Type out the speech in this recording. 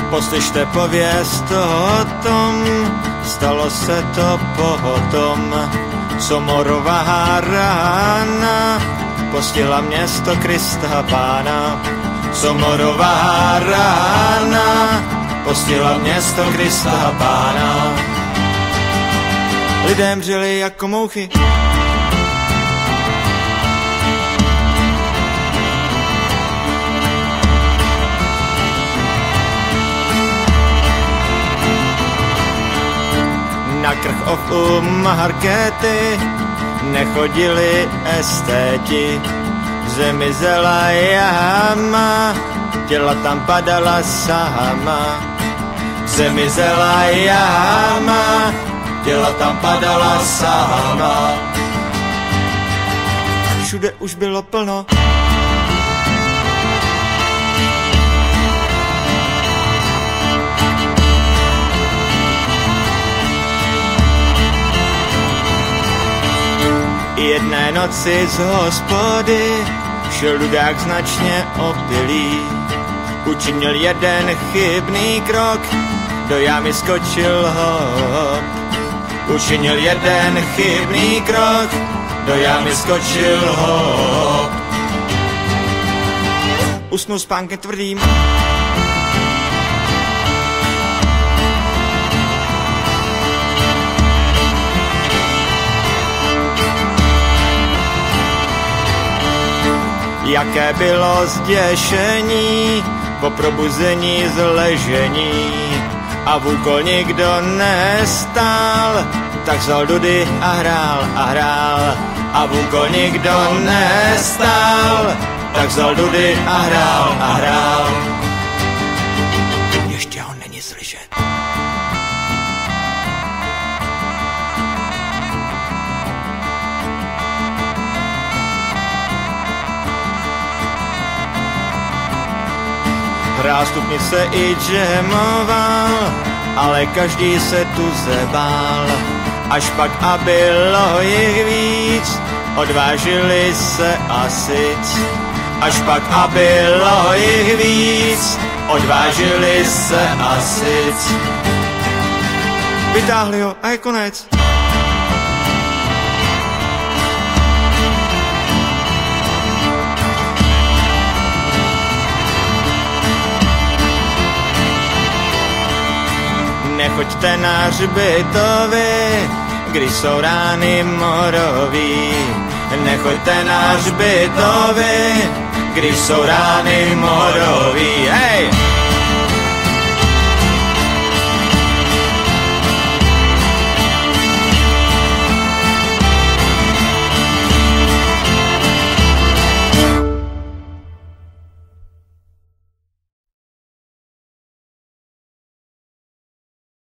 Poslyšte pověst o tom, stalo se to potom, co morová rána postihla město Krista Pána. Co morová rána postihla město Krista Pána. Lidé mřeli jako mouchy. Na Krchov u markety nechodili estéti. V zemi zela jáma, těla tam padala sama. V zemi zela jáma, těla tam padala sama. Všude už bylo plno. Jedné noci z hospody šel ľudák značně opilý. Učinil jeden chybný krok, do jámy skočil hop. Učinil jeden chybný krok, do jámy skočil hop. Usnul spánkem tvrdým. Jaké bylo zděšení po probuzení z ležení. A v úkol nikdo nestál, tak vzal dudy a hrál. A v úkol nikdo nestál, tak vzal dudy a hrál. Ještě ho není slyšet. Hrál stupnice i džemoval, ale každý se tu zebál. Až pak, a bylo jich víc, odvážili se asic. Až pak, a bylo jich víc, odvážili se asic. Vytáhli ho a je konec. Nechoďte na hřbitovy, když jsou rány morový. Nechoďte na hřbitovy, když jsou rány morový. Hej!